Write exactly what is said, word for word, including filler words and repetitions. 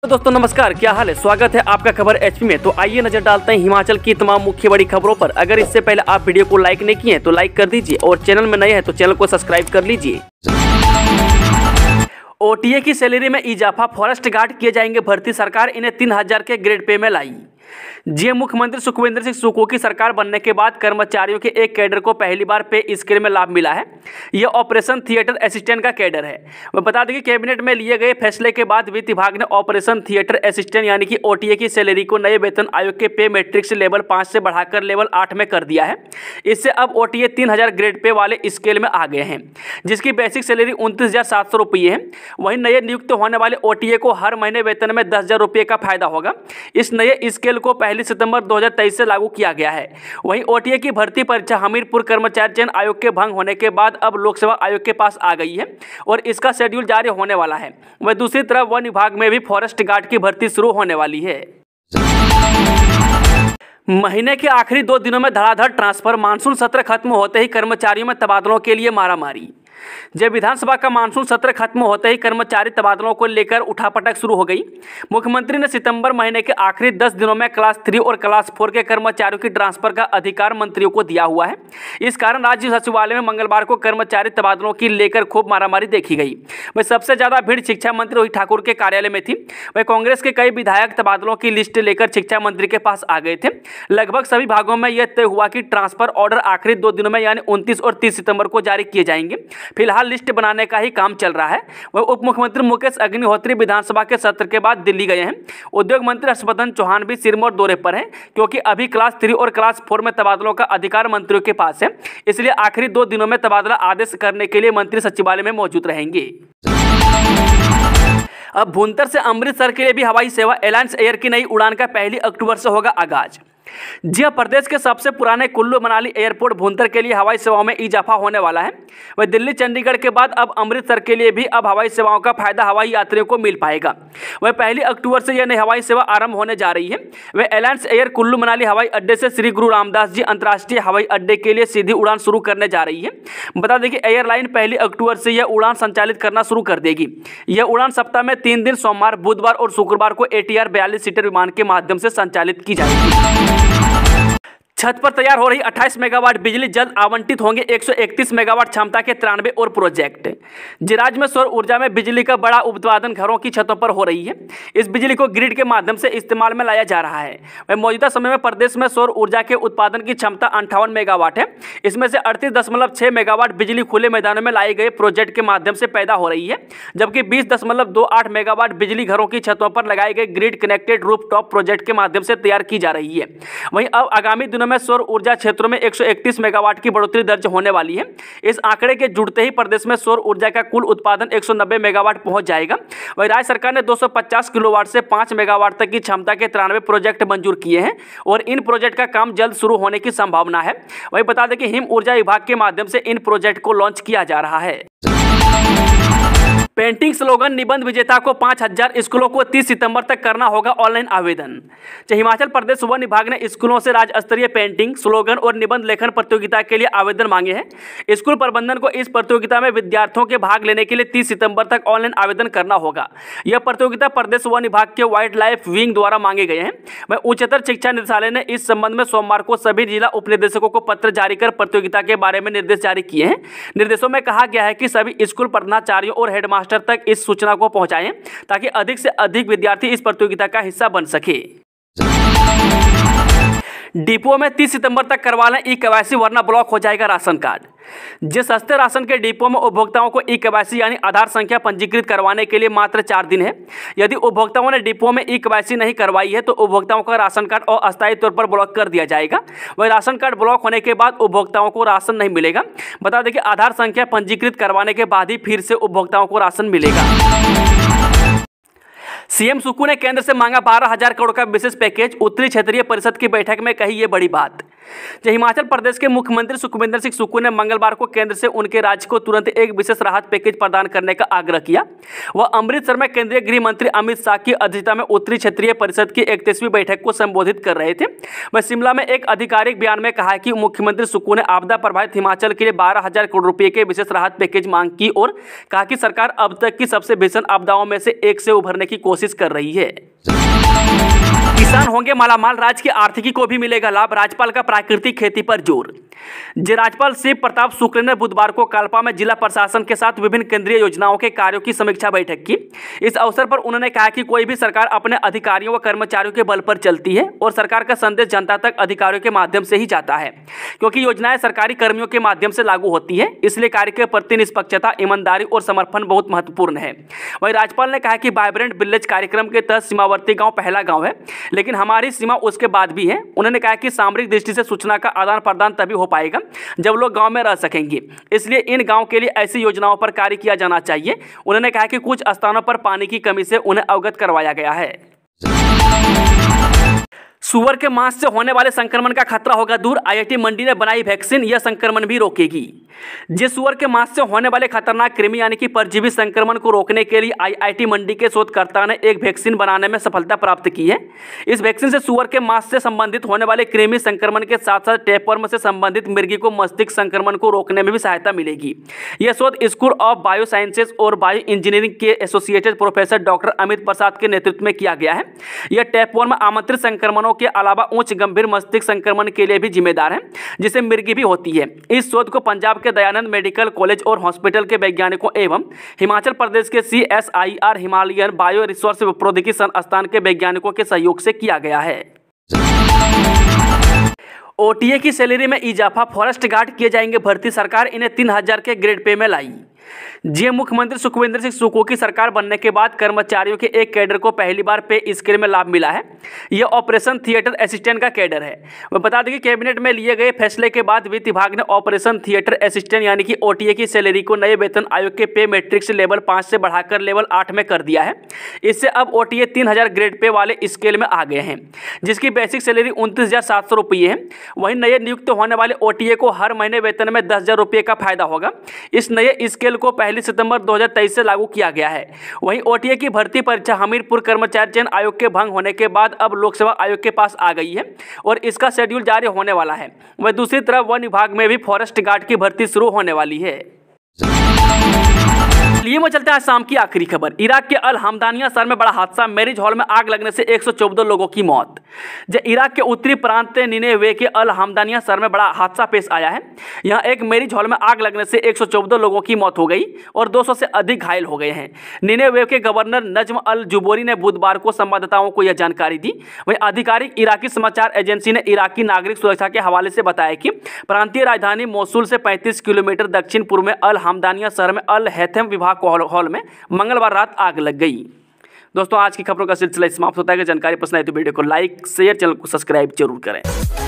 तो दोस्तों नमस्कार, क्या हाल है। स्वागत है आपका खबर एचपी में। तो आइए नजर डालते हैं हिमाचल की तमाम मुख्य बड़ी खबरों पर। अगर इससे पहले आप वीडियो को लाइक नहीं किए हैं तो लाइक कर दीजिए और चैनल में नए हैं तो चैनल को सब्सक्राइब कर लीजिए। ओटीए की सैलरी में इजाफा, फॉरेस्ट गार्ड किए जाएंगे भर्ती, सरकार इन्हें तीन हजार के ग्रेड पे में लाई। जी मुख्यमंत्री सुखविंदर सिंह सुक्खू की सरकार बनने के बाद कर्मचारियों के एक कैडर को पहली बार पे स्केल में लाभ मिला है। यह ऑपरेशन थिएटर असिस्टेंट का कैडर है। मैं बता दें कि कैबिनेट में लिए गए फैसले के बाद वित्त विभाग ने ऑपरेशन थिएटर असिस्टेंट यानी कि ओटीए की सैलरी को नए वेतन आयोग के पे मैट्रिक्स लेवल पाँच से बढ़ाकर लेवल आठ में कर दिया है। इससे अब ओटीए तीन हजार ग्रेड पे वाले स्केल में आ गए हैं, जिसकी बेसिक सैलरी उनतीस हजार सात सौ रुपये है। वहीं नए नियुक्त होने वाले ओटीए को हर महीने वेतन में दस हजार रुपये का फायदा होगा। इस नए स्केल को पहली सितंबर दो हजार तेईस से लागू किया गया है। वहीं ओटीए की भर्ती परीक्षा हमीरपुर कर्मचारी चयन आयोग के भंग होने के बाद अब लोक सेवा आयोग के पास आ गई है और इसका शेड्यूल जारी होने वाला है। वहीं दूसरी तरफ वन विभाग में भी फॉरेस्ट गार्ड की भर्ती शुरू होने वाली है। महीने के आखिरी दो दिनों में धड़ाधड़ ट्रांसफर, मानसून सत्र खत्म होते ही कर्मचारियों में तबादलों के लिए मारामारी। जब विधानसभा का मानसून सत्र खत्म होते ही कर्मचारी तबादलों को लेकर उठापटक शुरू हो गई। मुख्यमंत्री ने सितंबर महीने के आखिरी दस दिनों में क्लास थ्री और क्लास फोर के कर्मचारियों की ट्रांसफर का अधिकार मंत्रियों को दिया हुआ है। इस कारण राज्य सचिवालय में मंगलवार को कर्मचारी तबादलों की लेकर खूब मारामारी देखी गई। वही सबसे ज्यादा भीड़ शिक्षा मंत्री रोहित ठाकुर के कार्यालय में थी। वही कांग्रेस के कई विधायक तबादलों की लिस्ट लेकर शिक्षा मंत्री के पास आ गए थे। लगभग सभी भागों में यह तय हुआ कि ट्रांसफर ऑर्डर आखिरी दो दिनों में यानी उनतीस और तीस सितंबर को जारी किए जाएंगे। फिलहाल लिस्ट बनाने का ही काम चल रहा है। वह उप मुख्यमंत्री मुकेश अग्निहोत्री विधानसभा के सत्र के बाद दिल्ली गए हैं। उद्योग मंत्री हर्षवर्धन चौहान भी सिरमौर दौरे पर हैं, क्योंकि अभी क्लास थ्री और क्लास फोर में तबादलों का अधिकार मंत्रियों के पास है। इसलिए आखिरी दो दिनों में तबादला आदेश करने के लिए मंत्री सचिवालय में मौजूद रहेंगे। अब भुंतर से अमृतसर के लिए भी हवाई सेवा, एलायंस एयर की नई उड़ान का पहली अक्टूबर से होगा आगाज। जी प्रदेश के सबसे पुराने कुल्लू मनाली एयरपोर्ट भुंतर के लिए हवाई सेवाओं में इजाफा होने वाला है। वह दिल्ली चंडीगढ़ के बाद अब अमृतसर के लिए भी अब हवाई सेवाओं का फायदा हवाई यात्रियों को मिल पाएगा। वह पहली अक्टूबर से यह नई हवाई सेवा आरंभ होने जा रही है। वह एलायंस एयर कुल्लू मनाली हवाई अड्डे से श्री गुरु रामदास जी अंतर्राष्ट्रीय हवाई अड्डे के लिए सीधी उड़ान शुरू करने जा रही है। बता दें कि एयरलाइन पहली अक्टूबर से यह उड़ान संचालित करना शुरू कर देगी। यह उड़ान सप्ताह में तीन दिन सोमवार, बुधवार और शुक्रवार को एटीआर बयालीस सीटर विमान के माध्यम से संचालित की जाएगी। छत पर तैयार हो रही अट्ठाईस मेगावाट बिजली, जल्द आवंटित होंगे एक सौ इकतीस मेगावाट क्षमता के तिरानवे और प्रोजेक्ट। राज्य में सौर ऊर्जा में बिजली का बड़ा उत्पादन घरों की छतों पर हो रही है। इस बिजली को ग्रिड के माध्यम से इस्तेमाल में लाया जा रहा है। वह मौजूदा समय में प्रदेश में सौर ऊर्जा के उत्पादन की क्षमता अंठावन मेगावाट है। इसमें से अड़तीस दशमलव छः मेगावाट बिजली खुले मैदानों में लाए गए प्रोजेक्ट के माध्यम से पैदा हो रही है, जबकि बीस दशमलव दो आठ मेगावाट बिजली घरों की छतों पर लगाए गए grid connected roof top project के माध्यम से तैयार की जा रही है। वहीं अब आगामी दिनों में सौर ऊर्जा क्षेत्रों में एक सौ इकतीस मेगावाट की बढ़ोतरी दर्ज होने वाली है। इस आंकड़े के जुड़ते ही प्रदेश में सौर ऊर्जा का कुल उत्पादन एक सौ नब्बे मेगावाट पहुंच जाएगा। वहीं राज्य सरकार ने दो सौ पचास किलोवाट से पाँच मेगावाट तक की क्षमता के तिरानवे प्रोजेक्ट मंजूर किए हैं और इन प्रोजेक्ट का काम जल्द शुरू होने की संभावना है। वहीं बता दें कि हिम ऊर्जा विभाग के माध्यम से इन प्रोजेक्ट को लॉन्च किया जा रहा है। पेंटिंग स्लोगन निबंध विजेता को पाँच हजार स्कूलों को तीस सितंबर तक करना होगा ऑनलाइन आवेदन। हिमाचल प्रदेश वन विभाग ने स्कूलों से राज्य स्तरीय पेंटिंग, स्लोगन और निबंध लेखन प्रतियोगिता के लिए आवेदन मांगे हैं। स्कूल प्रबंधन को इस प्रतियोगिता में विद्यार्थियों के भाग लेने के लिए तीस सितंबर तक ऑनलाइन आवेदन करना होगा। यह प्रतियोगिता प्रदेश वन विभाग के वाइल्ड लाइफ विंग द्वारा मांगे गए हैं। वह उच्चतर शिक्षा निदेशालय ने इस संबंध में सोमवार को सभी जिला उपनिदेशकों को पत्र जारी कर प्रतियोगिता के बारे में निर्देश जारी किए हैं। निर्देशों में कहा गया है कि सभी स्कूल प्रधानाचार्यों और हेडमास्टर तक इस सूचना को पहुंचाएं, ताकि अधिक से अधिक विद्यार्थी इस प्रतियोगिता का हिस्सा बन सके। डिपो में तीस सितंबर तक करवा लें ई केवाईसी, वरना ब्लॉक हो जाएगा राशन कार्ड। जिस सस्ते राशन के डिपो में उपभोक्ताओं को ई केवाईसी यानी आधार संख्या पंजीकृत करवाने के लिए मात्र चार दिन है। यदि उपभोक्ताओं ने डिपो में ई केवाईसी नहीं करवाई है तो उपभोक्ताओं का राशन कार्ड अस्थायी तौर पर ब्लॉक कर दिया जाएगा। वही राशन कार्ड ब्लॉक होने के बाद उपभोक्ताओं को राशन नहीं मिलेगा। बता दें कि आधार संख्या पंजीकृत करवाने के बाद ही फिर से उपभोक्ताओं को राशन मिलेगा। सीएम सुक्खू ने केंद्र से मांगा बारह हजार करोड़ का विशेष पैकेज, उत्तरी क्षेत्रीय परिषद की बैठक में कही ये बड़ी बात। हिमाचल प्रदेश के मुख्यमंत्री सुखविंदर सिंह सुक्खू ने मंगलवार को केंद्र से उनके राज्य को तुरंत एक विशेष राहत पैकेज प्रदान करने का आग्रह किया। वह अमृतसर में केंद्रीय गृह मंत्री अमित शाह की अध्यक्षता में उत्तरी क्षेत्रीय परिषद की इकतीसवीं बैठक को संबोधित कर रहे थे। वह शिमला में एक आधिकारिक बयान में कहा कि मुख्यमंत्री सुक्खू ने आपदा प्रभावित हिमाचल के लिए बारह हजार करोड़ रुपए के विशेष राहत पैकेज मांग की और कहा कि सरकार अब तक की सबसे भीषण आपदाओं में से एक से उभरने की कोशिश कर रही है। किसान होंगे मालामाल, राज्य की आर्थिकी को भी मिलेगा लाभ, राज्यपाल का प्राकृतिक खेती पर जोर। जे राज्यपाल शिव प्रताप शुक्ल ने बुधवार को काल्पा में जिला प्रशासन के साथ विभिन्न केंद्रीय योजनाओं के कार्यों की समीक्षा बैठक की। इस अवसर पर उन्होंने कहा कि कोई भी सरकार अपने अधिकारियों व कर्मचारियों के बल पर चलती है और सरकार का संदेश जनता तक अधिकारियों के माध्यम से ही जाता है, क्योंकि योजनाएं सरकारी कर्मियों के माध्यम से लागू होती है, इसलिए कार्य के प्रति निष्पक्षता, ईमानदारी और समर्पण बहुत महत्वपूर्ण है। वहीं राज्यपाल ने कहा कि वाइब्रेंट विलेज कार्यक्रम के तहत सीमावर्ती गाँव पहला गाँव है, लेकिन हमारी सीमा उसके बाद भी है। उन्होंने कहा कि सामरिक दृष्टि से सूचना का आदान प्रदान तभी हो पाएगा जब लोग गांव में रह सकेंगे, इसलिए इन गांव के लिए ऐसी योजनाओं पर कार्य किया जाना चाहिए। उन्होंने कहा कि कुछ स्थानों पर पानी की कमी से उन्हें अवगत करवाया गया है। सुअर के मांस से होने वाले संक्रमण का खतरा होगा दूर, आईआईटी मंडी ने बनाई वैक्सीन, यह संक्रमण भी रोकेगी। जे सुअर के मांस से होने वाले खतरनाक कृमि यानी कि परजीवी संक्रमण को रोकने के लिए आईआईटी मंडी के शोधकर्ता ने एक वैक्सीन बनाने में सफलता प्राप्त की है। इस वैक्सीन से सुअर के मांस से संबंधित होने वाले कृमि संक्रमण के साथ साथ टेपवर्म से संबंधित मिर्गी को मस्तिष्क संक्रमण को रोकने में भी सहायता मिलेगी। यह शोध स्कूल ऑफ बायो साइंसेज और बायो इंजीनियरिंग के associated professor doctor Amit Prasad के नेतृत्व में किया गया है। यह टेपवर्म आमंत्रित संक्रमणों के अलावा उच्च गंभीर मस्तिष्क संक्रमण के लिए भी जिम्मेदार है, जिसे मिर्गी भी होती है। इस शोध को पंजाब के दयानंद मेडिकल कॉलेज और हॉस्पिटल के वैज्ञानिकों एवं हिमाचल प्रदेश के C S I R Himalayan bio resource प्रौद्योगिकी संस्थान के वैज्ञानिकों के सहयोग से किया गया है। ओटीए की सैलरी में इजाफा, फॉरेस्ट गार्ड किए जाएंगे भर्ती, सरकार इन्हें तीन हजार के ग्रेड पे में लाई। जी मुख्यमंत्री सुखविंदर सिंह सुक्खू की सरकार बनने के बाद कर्मचारियों के एक कैडर को पहली बार पे स्केल में लाभ मिला है। यह ऑपरेशन थिएटर असिस्टेंट का कैडर है। मैं बता दें कि कैबिनेट में लिए गए फैसले के बाद वित्त विभाग ने ऑपरेशन थिएटर असिस्टेंट यानी कि ओटीए की सैलरी को नए वेतन आयोग के पे मैट्रिक्स लेवल पाँच से बढ़ाकर लेवल आठ में कर दिया है। इससे अब ओटीए तीन हजार ग्रेड पे वाले स्केल में आ गए हैं, जिसकी बेसिक सैलरी उनतीस हजार सात सौ रुपये है। वहीं नए नियुक्त होने वाले ओटीए को हर महीने वेतन में दस हजार रुपये का फायदा होगा। इस नए स्केल को पहली सितंबर दो हजार तेईस से लागू किया गया है। वहीं ओटीए की भर्ती परीक्षा हमीरपुर कर्मचारी चयन आयोग के भंग होने के बाद अब लोक सेवा आयोग के पास आ गई है और इसका शेड्यूल जारी होने वाला है। वहीं दूसरी तरफ वन विभाग में भी फॉरेस्ट गार्ड की भर्ती शुरू होने वाली है। लिए में चलते हैं शाम की आखिरी खबर। इराक के अल हमदानिया शहर में बड़ा हादसा, मैरिज हॉल में आग लगने से एक सौ चौदह लोगों की मौत। जब इराक के उत्तरी प्रांत निनेवे के अल हमदानिया शहर में बड़ा हादसा पेश आया है। यहां एक मैरिज हॉल में आग लगने से एक सौ चौदह लोगों की मौत हो गई और दो सौ से अधिक घायल हो गए हैं। निनेवे के गवर्नर नजम अल जुबोरी ने बुधवार को संवाददाताओं को यह जानकारी दी। वहीं आधिकारिक इराकी समाचार एजेंसी ने इराकी नागरिक सुरक्षा के हवाले से बताया कि प्रांतीय राजधानी मोसुल से पैंतीस किलोमीटर दक्षिण पूर्व में अल हमदानिया शहर में अल हैथम विभाग हॉल में मंगलवार रात आग लग गई। दोस्तों आज की खबरों का सिलसिला समाप्त होता है। जानकारी पसंद आए तो वीडियो को लाइक शेयर, चैनल को सब्सक्राइब जरूर करें।